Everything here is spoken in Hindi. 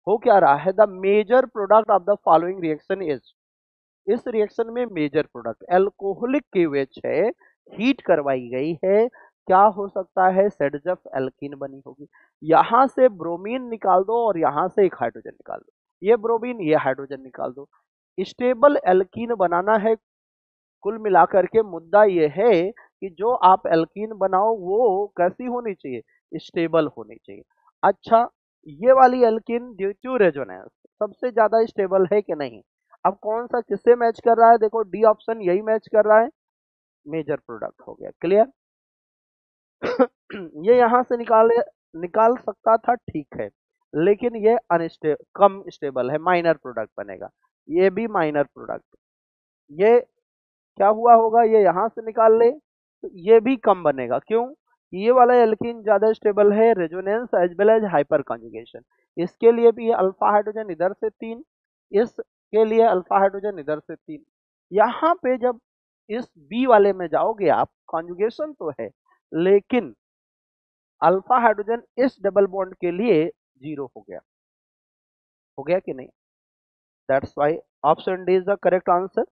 हो क्या रहा है, the major product of the following reaction is, इस रिएक्शन में मेजर प्रोडक्ट एल्कोहलिक केवेच है, हीट करवाई गई है, क्या हो सकता है, सेडजफ एल्कीन बनी होगी। यहां से ब्रोमीन निकाल दो और यहां से एक हाइड्रोजन निकाल दो, ये ब्रोमीन ये हाइड्रोजन निकाल दो, स्टेबल एल्कीन बनाना है। कुल मिलाकर के मुद्दा ये है कि जो आप एल्कीन बनाओ वो कैसी होनी चाहिए, स्टेबल होनी चाहिए। अच्छा, ये वाली एल्कीन ड्यू टू रेजोनेंस सबसे ज्यादा स्टेबल है कि नहीं। अब कौन सा किससे मैच कर रहा है, देखो डी ऑप्शन यही मैच कर रहा है, मेजर प्रोडक्ट हो गया, क्लियर। ये यहां से निकाल सकता था, ठीक है, लेकिन ये कम स्टेबल है, माइनर प्रोडक्ट बनेगा, ये भी माइनर प्रोडक्ट, ये क्या हुआ होगा, ये यहां से निकाल ले तो ये भी कम बनेगा, क्यों, ये वाला एल्कीन ज्यादा स्टेबल है, resonance as well as hyperconjugation, इसके लिए भी अल्फा हाइड्रोजन इधर से 3, इसके लिए अल्फा हाइड्रोजन इधर से 3। यहाँ पे जब इस बी वाले में जाओगे आप, कॉन्जुगेशन तो है लेकिन अल्फा हाइड्रोजन इस डबल बॉन्ड के लिए 0 हो गया कि नहीं, that's why option D is the correct answer.